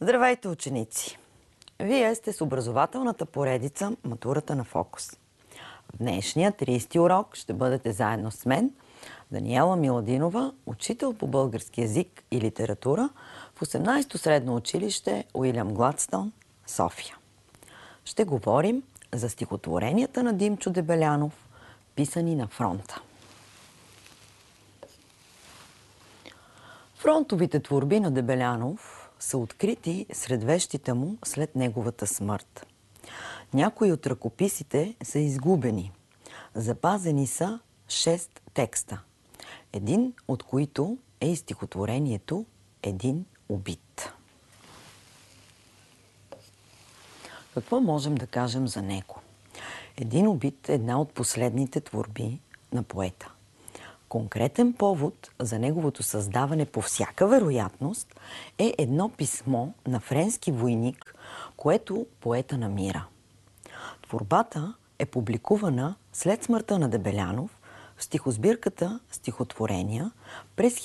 Здравейте, ученици! Вие сте с образователната поредица Матурата на Фокус. В днешния 30-ти урок ще бъдете заедно с мен, Даниела Миладинова, учител по български език и литература в 18-то средно училище Уилям Гладстън, София. Ще говорим за стихотворенията на Димчо Дебелянов, писани на фронта. Фронтовите творби на Дебелянов са открити сред вещите му след неговата смърт. Някои от ръкописите са изгубени. Запазени са 6 текста, един от които е и стихотворението "Един убит". Какво можем да кажем за него? "Един убит" е една от последните творби на поета. Конкретен повод за неговото създаване по всяка вероятност е едно писмо на френски войник, което поета намира. Творбата е публикувана след смъртта на Дебелянов в стихосбирката "Стихотворения" през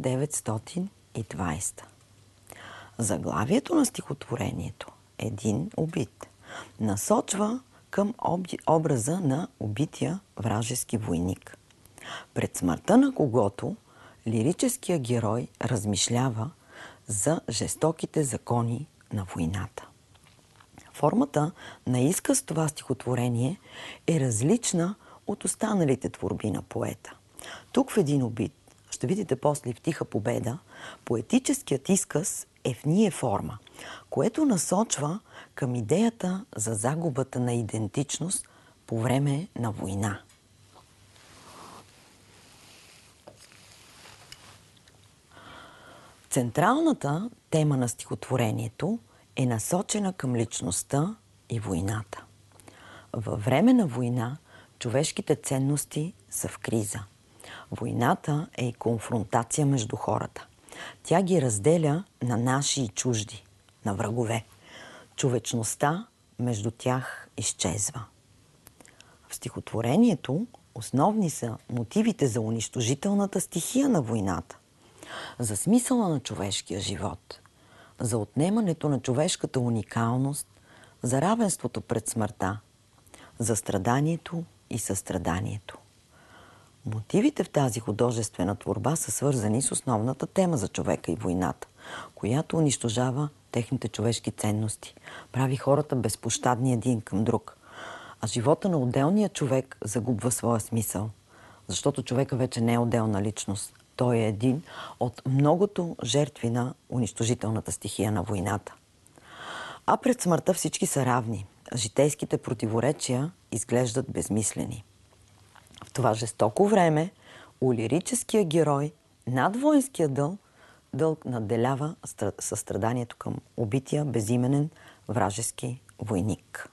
1920. Заглавието на стихотворението "Един убит" насочва към образа на убития вражески войник. Пред смъртта на когото лирическият герой размишлява за жестоките закони на войната. Формата на изказ това стихотворение е различна от останалите творби на поета. Тук в "Един убит", ще видите после в "Тиха победа", поетическият изказ е в ние форма, което насочва към идеята за загубата на идентичност по време на война. Централната тема на стихотворението е насочена към личността и войната. Във време на война човешките ценности са в криза. Войната е и конфронтация между хората. Тя ги разделя на наши и чужди, на врагове. Човечността между тях изчезва. В стихотворението основни са мотивите за унищожителната стихия на войната, за смисъла на човешкия живот, за отнемането на човешката уникалност, за равенството пред смъртта, за страданието и състраданието. Мотивите в тази художествена творба са свързани с основната тема за човека и войната, която унищожава техните човешки ценности, прави хората безпощадни един към друг, а живота на отделния човек загубва своя смисъл, защото човека вече не е отделна личност. Той е един от многото жертви на унищожителната стихия на войната. А пред смъртта всички са равни. Житейските противоречия изглеждат безмислени. В това жестоко време у лирическия герой над воинския дълг надделява състраданието към убития безименен вражески войник.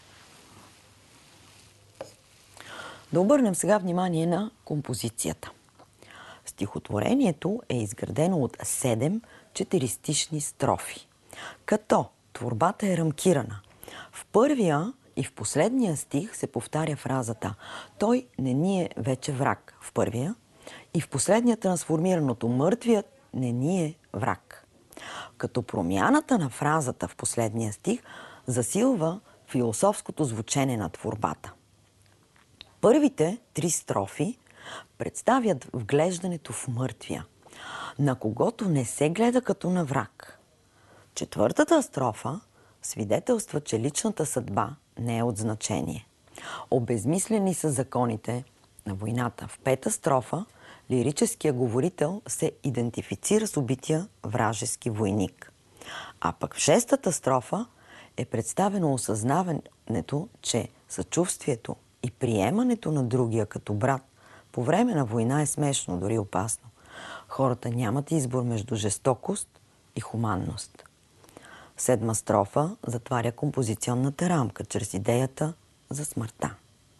Да обърнем сега внимание на композицията. Стихотворението е изградено от 7 четиристишни строфи, като творбата е рамкирана. В първия и в последния стих се повтаря фразата "Той не ни е вече враг" в първия и в последния трансформираното "Мъртвият не ни е враг". Като промяната на фразата в последния стих засилва философското звучене на творбата. Първите 3 строфи представят вглеждането в мъртвия, на когото не се гледа като на враг. Четвъртата строфа свидетелства, че личната съдба не е от значение. Обезмислени са законите на войната. В 5-та строфа лирическият говорител се идентифицира с убития вражески войник. А пък в 6-та строфа е представено осъзнаването, че съчувствието и приемането на другия като брат по време на война е смешно, дори опасно. Хората нямат избор между жестокост и хуманност. 7-ма строфа затваря композиционната рамка чрез идеята за смъртта.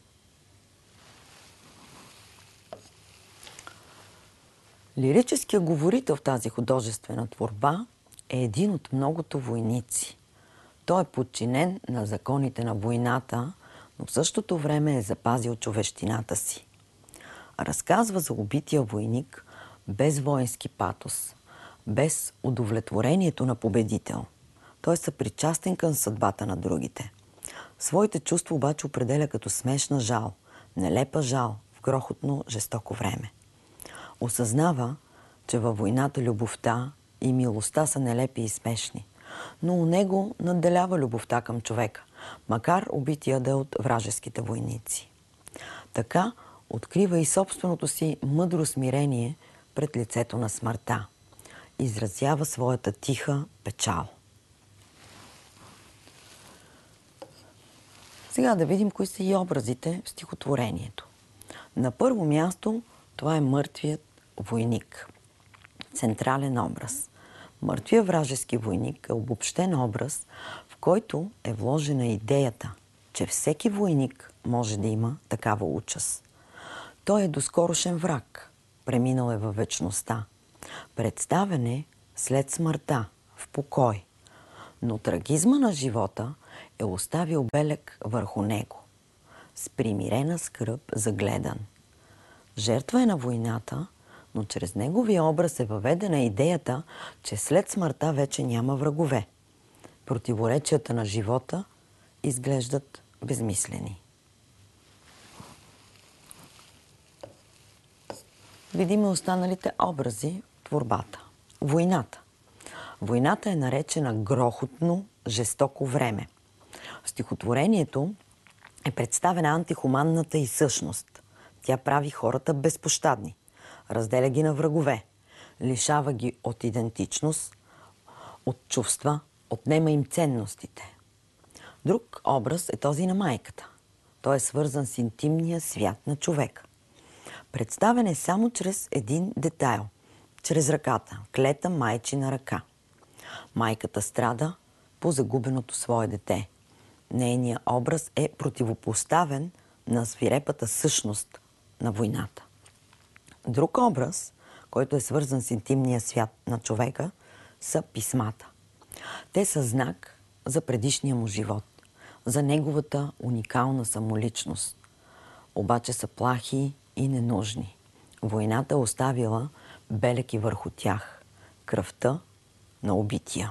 Лирическият говорител в тази художествена творба е един от многото войници. Той е подчинен на законите на войната, но в същото време е запазил човещината си. Разказва за убития войник без воински патос, без удовлетворението на победител. Той е съпричастен към съдбата на другите. Своите чувства обаче определя като смешна жал, нелепа жал в грохотно, жестоко време. Осъзнава, че във войната любовта и милостта са нелепи и смешни, но у него надделява любовта към човека, макар убития да е от вражеските войници. Така открива и собственото си мъдро смирение пред лицето на смъртта. Изразява своята тиха печал. Сега да видим кои са и образите в стихотворението. На първо място това е мъртвият войник. Централен образ. Мъртвият вражески войник е обобщен образ, в който е вложена идеята, че всеки войник може да има такава участ. Той е доскорошен враг, преминал е във вечността. Представен е след смъртта, в покой. Но трагизма на живота е оставил белег върху него. С примирена скръб загледан. Жертва е на войната, но чрез неговия образ е въведена идеята, че след смъртта вече няма врагове. Противоречията на живота изглеждат безмислени. Видим останалите образи в творбата. Войната. Войната е наречена грохотно, жестоко време. В стихотворението е представена антихуманната й същност. Тя прави хората безпощадни, разделя ги на врагове, лишава ги от идентичност, от чувства, отнема им ценностите. Друг образ е този на майката. Той е свързан с интимния свят на човека. Представен е само чрез един детайл, чрез ръката, клета майчина ръка. Майката страда по загубеното свое дете. Нейният образ е противопоставен на свирепата същност на войната. Друг образ, който е свързан с интимния свят на човека, са писмата. Те са знак за предишния му живот, за неговата уникална самоличност. Обаче са плахи и ненужни. Войната е оставила белеки върху тях. Кръвта на убития.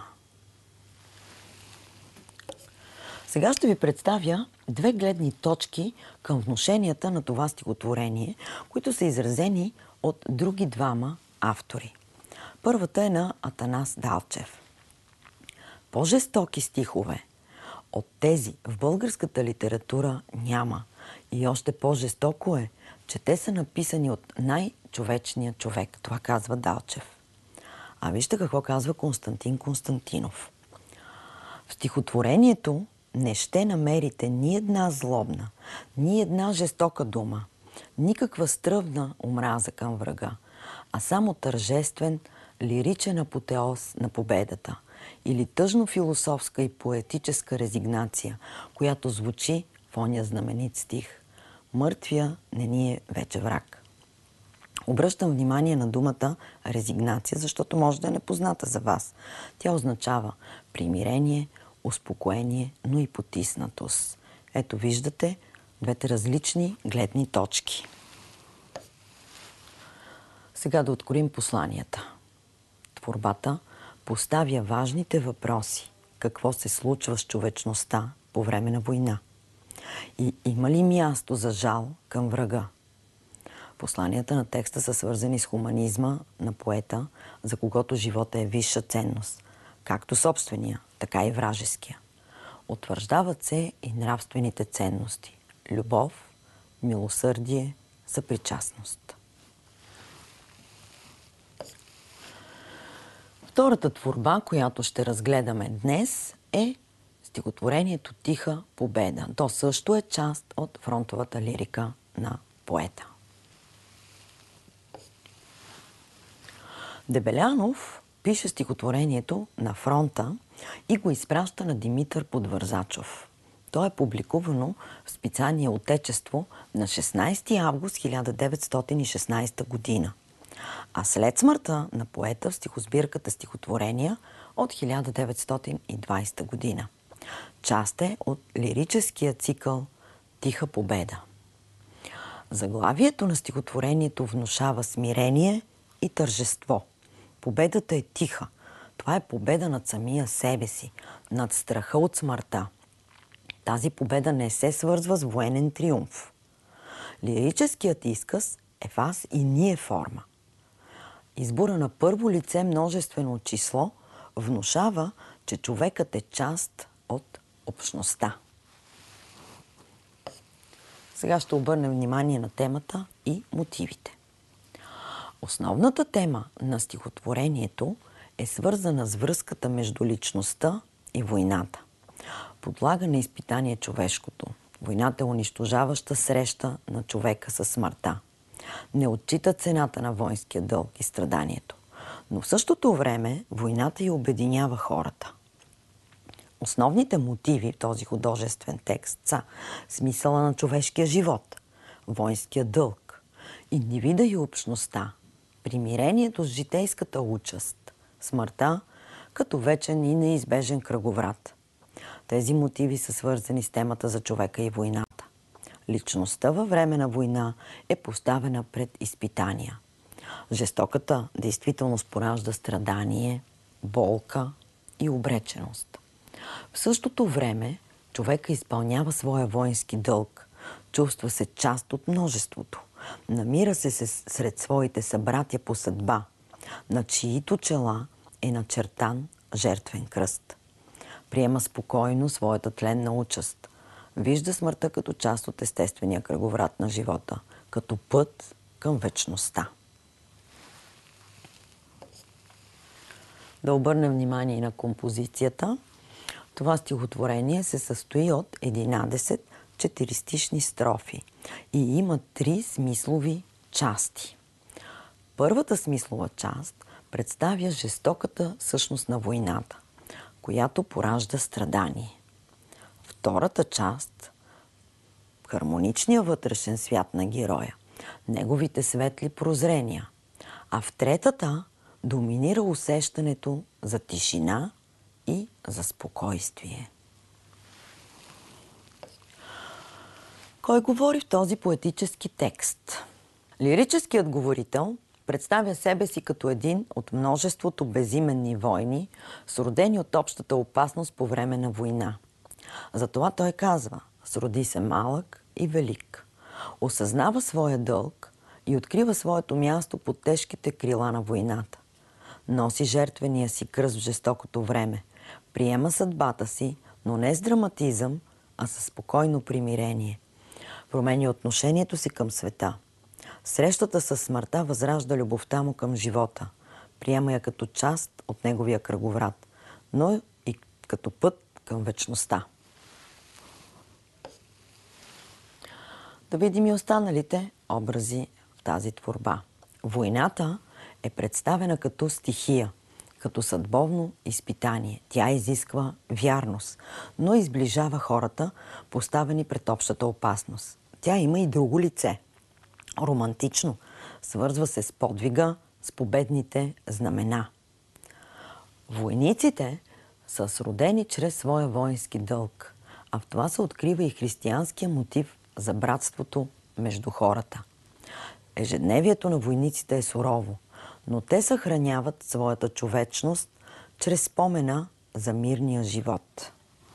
Сега ще ви представя две гледни точки към внушенията на това стихотворение, които са изразени от други двама автори. Първата е на Атанас Далчев. По-жестоки стихове от тези в българската литература няма. И още по-жестоко е, че те са написани от най-човечния човек. Това казва Далчев. А вижте какво казва Константин Константинов. В стихотворението не ще намерите ни една злобна, ни една жестока дума, никаква стръвна омраза към врага, а само тържествен, лиричен апотеоз на победата или тъжно-философска и поетическа резигнация, която звучи в оня знаменит стих. Мъртвия не ни е вече враг. Обръщам внимание на думата резигнация, защото може да е непозната за вас. Тя означава примирение, успокоение, но и потиснатост. Ето виждате двете различни гледни точки. Сега да откроим посланията. Творбата поставя важните въпроси. Какво се случва с човечността по време на война? И има ли място за жал към врага? Посланията на текста са свързани с хуманизма на поета, за когото живота е висша ценност, както собствения, така и вражеския. Утвърждават се и нравствените ценности – любов, милосърдие, съпричастност. Втората творба, която ще разгледаме днес, е стихотворението «Тиха победа». То също е част от фронтовата лирика на поета. Дебелянов пише стихотворението на фронта и го изпраща на Димитър Подвързачов. То е публикувано в списание Отечество на 16 август 1916 година. А след смъртта на поета в стихосбирката стихотворения от 1920 година. Част е от лирическия цикъл «Тиха победа». Заглавието на стихотворението внушава смирение и тържество. Победата е тиха. Това е победа над самия себе си, над страха от смъртта. Тази победа не се свързва с военен триумф. Лирическият изказ е в аз и ние форма. Избора на първо лице множествено число внушава, че човекът е част от общността. Сега ще обърнем внимание на темата и мотивите. Основната тема на стихотворението е свързана с връзката между личността и войната. Подлага на изпитание човешкото. Войната е унищожаваща среща на човека със смъртта. Не отчита цената на воинския дълг и страданието. Но в същото време войната и обединява хората. Основните мотиви в този художествен текст са смисъла на човешкия живот, воинския дълг, индивида и общността, примирението с житейската участ, смъртта като вечен и неизбежен кръговрат. Тези мотиви са свързани с темата за човека и войната. Личността във време на война е поставена пред изпитания. Жестоката действителност поражда страдание, болка и обреченост. В същото време човека изпълнява своя воински дълг, чувства се част от множеството, намира се сред своите събратя по съдба, на чиито чела е начертан жертвен кръст. Приема спокойно своята тленна участ. Вижда смъртта като част от естествения кръговрат на живота, като път към вечността. Да обърнем внимание на композицията. Това стихотворение се състои от 11 четиристишни строфи и има 3 смислови части. Първата смислова част представя жестоката същност на войната, която поражда страдание. Втората част – хармоничния вътрешен свят на героя, неговите светли прозрения, а в третата доминира усещането за тишина и за спокойствие. Кой говори в този поетически текст? Лирическият говорител представя себе си като един от множеството безименни войни, сродени от общата опасност по време на война. Затова той казва: сроди се малък и велик. Осъзнава своя дълг и открива своето място под тежките крила на войната. Носи жертвения си кръст в жестокото време. Приема съдбата си, но не с драматизъм, а със спокойно примирение. Променя отношението си към света. Срещата с смъртта възражда любовта му към живота. Приема я като част от неговия кръговрат, но и като път към вечността. Да видим и останалите образи в тази творба. Войната е представена като стихия, като съдбовно изпитание. Тя изисква вярност, но изближава хората, поставени пред общата опасност. Тя има и друго лице. Романтично. Свързва се с подвига, с победните знамена. Войниците са сродени чрез своя воински дълг, а в това се открива и християнския мотив за братството между хората. Ежедневието на войниците е сурово, но те съхраняват своята човечност чрез спомена за мирния живот.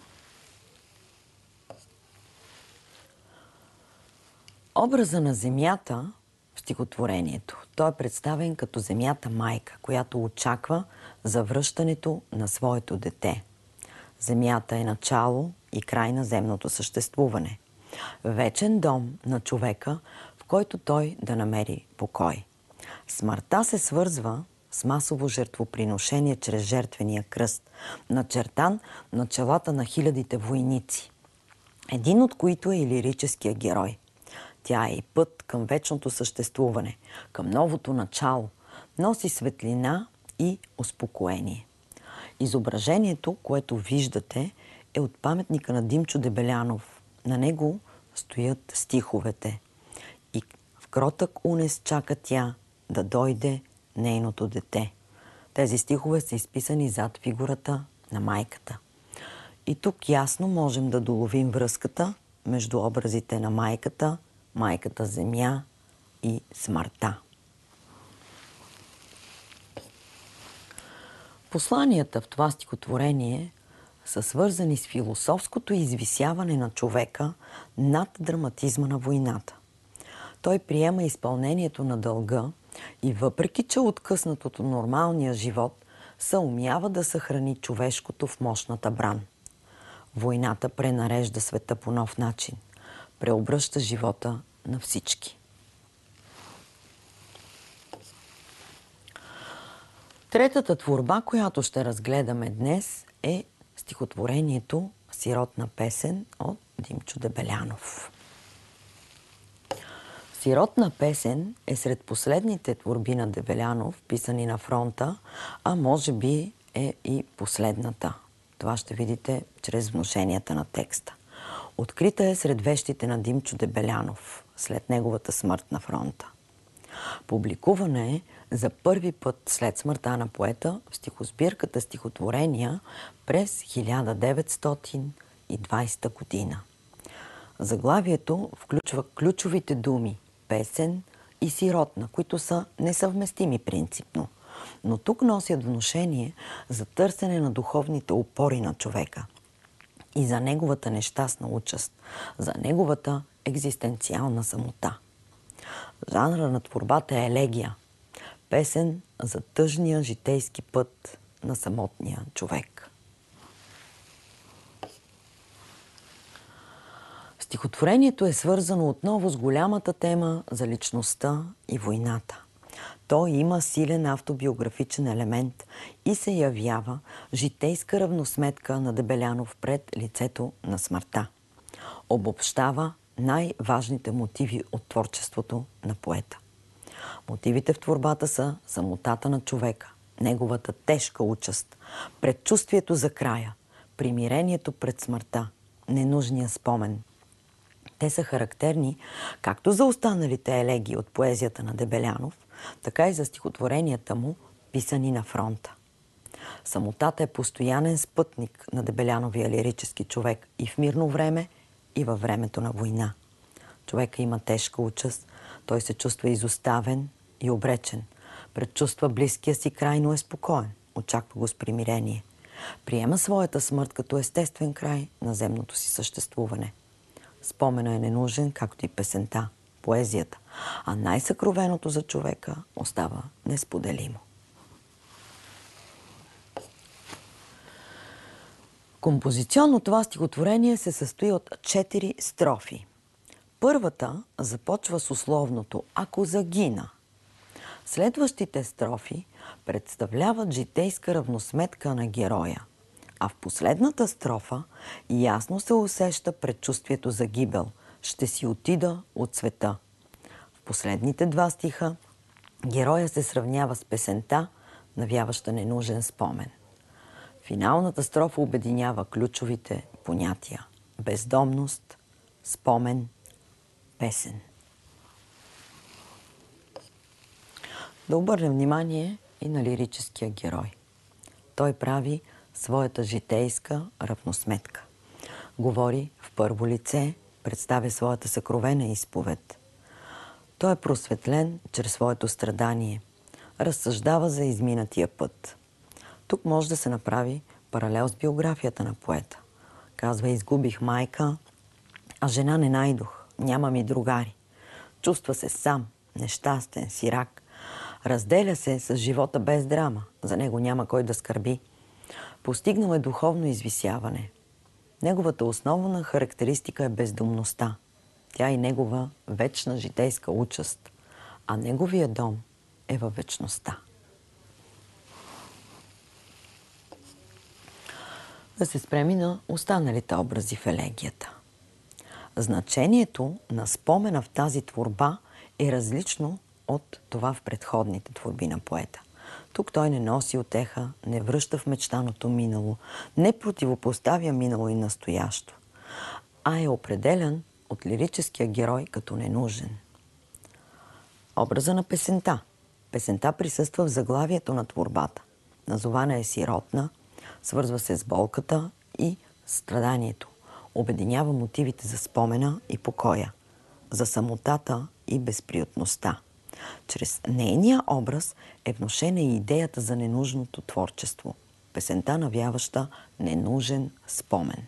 Образа на земята в стихотворението. Той е представен като земята майка, която очаква завръщането на своето дете. Земята е начало и край на земното съществуване. Вечен дом на човека, в който той да намери покой. Смъртта се свързва с масово жертвоприношение чрез жертвения кръст, начертан на челата на хилядите войници, един от които е и лирическия герой. Тя е и път към вечното съществуване, към новото начало, носи светлина и успокоение. Изображението, което виждате, е от паметника на Димчо Дебелянов. На него стоят стиховете. И в кротък унес чака тя да дойде нейното дете. Тези стихове са изписани зад фигурата на майката. И тук ясно можем да доловим връзката между образите на майката, майката земя и смъртта. Посланията в това стихотворение са свързани с философското извисяване на човека над драматизма на войната. Той приема изпълнението на дълга и въпреки, че откъснат от нормалния живот, съумява да съхрани човешкото в мощната бран. Войната пренарежда света по нов начин, преобръща живота на всички. Третата творба, която ще разгледаме днес, е стихотворението "Сиротна песен" от Димчо Дебелянов. "Сиротна песен" е сред последните творби на Дебелянов, писани на фронта, а може би е и последната. Това ще видите чрез внушенията на текста. Открита е сред вещите на Димчо Дебелянов след неговата смърт на фронта. Публикувана е за първи път след смъртта на поета в стихосбирката "Стихотворения" през 1920 година. Заглавието включва ключовите думи "песен" и "сиротна", които са несъвместими принципно, но тук носят внушение за търсене на духовните опори на човека и за неговата нещастна участ, за неговата екзистенциална самота. Жанра на творбата е елегия, песен за тъжния житейски път на самотния човек. Стихотворението е свързано отново с голямата тема за личността и войната. То има силен автобиографичен елемент и се явява житейска равносметка на Дебелянов пред лицето на смъртта. Обобщава най-важните мотиви от творчеството на поета. Мотивите в творбата са самотата на човека, неговата тежка участ, предчувствието за края, примирението пред смъртта, ненужния спомен. Те са характерни както за останалите елегии от поезията на Дебелянов, така и за стихотворенията му, писани на фронта. Самотата е постоянен спътник на Дебеляновия лирически човек и в мирно време, и във времето на война. Човека има тежка участ, той се чувства изоставен и обречен. Предчувства близкия си край, но е спокоен, очаква го с примирение. Приема своята смърт като естествен край на земното си съществуване. Спомена е ненужен, както и песента, поезията, а най-съкровеното за човека остава несподелимо. Композиционно това стихотворение се състои от 4 строфи. Първата започва с условното "ако загина". Следващите строфи представляват житейска равносметка на героя, а в последната строфа ясно се усеща предчувствието за гибел. Ще си отида от света. В последните 2 стиха героя се сравнява с песента, навяваща ненужен спомен. Финалната строфа обединява ключовите понятия – бездомност, спомен, песен. Да обърнем внимание и на лирическия герой. Той прави своята житейска равносметка. Говори в първо лице, представя своята съкровена изповед. Той е просветлен чрез своето страдание. Разсъждава за изминатия път. Тук може да се направи паралел с биографията на поета. Казва: изгубих майка, а жена не найдох, няма ми другари. Чувства се сам, нещастен, сирак. Разделя се с живота без драма, за него няма кой да скърби. Постигнал е духовно извисяване. Неговата основна характеристика е бездомността. Тя е негова вечна житейска участ, а неговия дом е във вечността. Да се спреми на останалите образи в елегията. Значението на спомена в тази творба е различно от това в предходните творби на поета. Тук той не носи утеха, не връща в мечтаното минало, не противопоставя минало и настоящо, а е определен от лирическия герой като ненужен. Образа на песента. Песента присъства в заглавието на творбата. Назована е "Сиротна", свързва се с болката и страданието. Обединява мотивите за спомена и покоя, за самотата и безприютността. Чрез нейния образ е внушена и идеята за ненужното творчество. песента, навяваща ненужен спомен.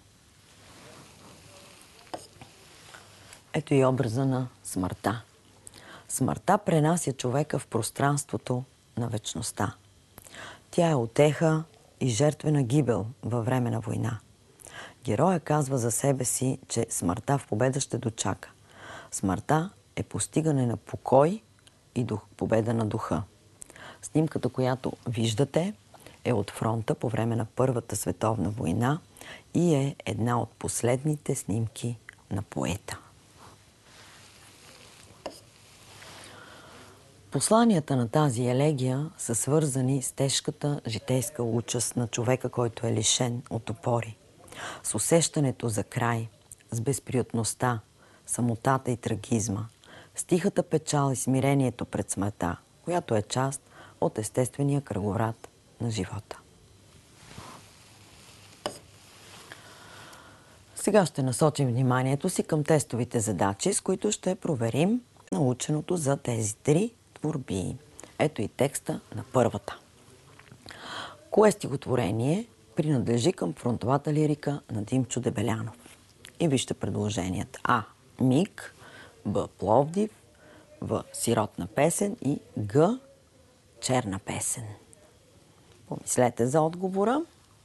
Ето и образа на смъртта. Смъртта пренася човека в пространството на вечността. Тя е утеха и жертвена гибел във време на война. Героя казва за себе си, че смъртта в победа ще дочака. Смъртта е постигане на покой и победа на духа. Снимката, която виждате, е от фронта по време на Първата световна война и е една от последните снимки на поета. Посланията на тази елегия са свързани с тежката житейска участ на човека, който е лишен от опори, с усещането за край, с безприютността, самотата и трагизма, с тихата печал и смирението пред смъртта, която е част от естествения кръговрат на живота. Сега ще насочим вниманието си към тестовите задачи, с които ще проверим наученото за тези три творби. Ето и текста на първата. Кое стихотворение принадлежи към фронтовата лирика на Димчо Дебелянов? И вижте предложенията. А. Миг, Б. Пловдив, В. Сиротна песен и Г. Черна песен. Помислете за отговора.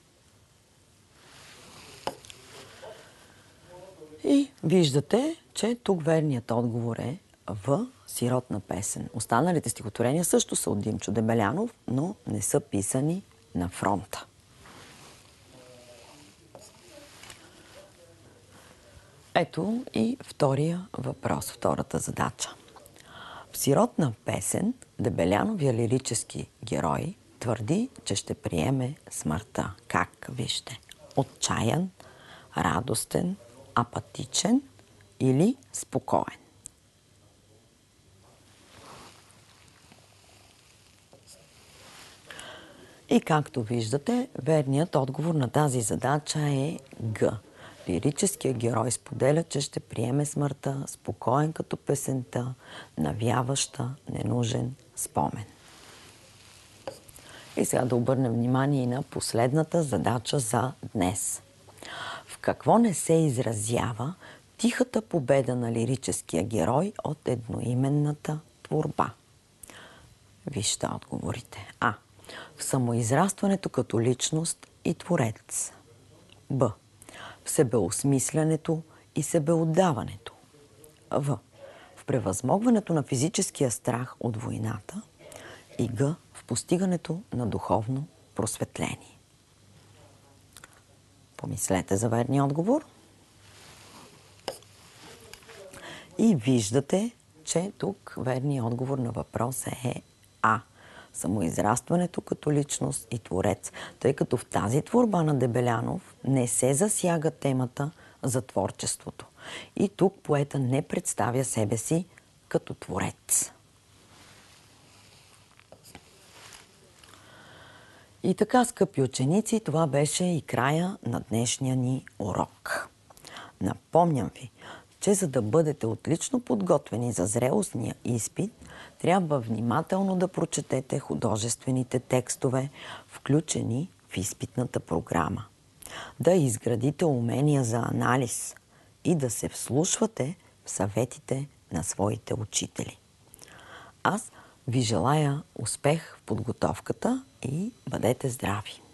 И виждате, че тук верният отговор е В. Сиротна песен. Останалите стихотворения също са от Димчо Дебелянов, но не са писани на фронта. Ето и втория въпрос, втората задача. В Сиротна песен Дебеляновия лирически герой твърди, че ще приеме смъртта. Как? Вижте. Отчаян, радостен, апатичен или спокоен. И както виждате, верният отговор на тази задача е Г. Лирическият герой споделя, че ще приеме смъртта, спокоен като песента, навяваща ненужен спомен. И сега да обърнем внимание и на последната задача за днес. В какво не се изразява тихата победа на лирическия герой от едноименната творба? Вижте отговорите. А. В самоизрастването като личност и творец. Б. В себеосмислянето и себеотдаването. В. В превъзмогването на физическия страх от войната. И Г. В постигането на духовно просветление. Помислете за верния отговор. И виждате, че тук верният отговор на въпроса е А. Самоизрастването като личност и творец, тъй като в тази творба на Дебелянов не се засяга темата за творчеството. И тук поета не представя себе си като творец. И така, скъпи ученици, това беше и края на днешния ни урок. Напомням ви, че за да бъдете отлично подготвени за зрелостния изпит, трябва внимателно да прочетете художествените текстове, включени в изпитната програма. Да изградите умения за анализ и да се вслушвате в съветите на своите учители. Аз ви желая успех в подготовката и бъдете здрави!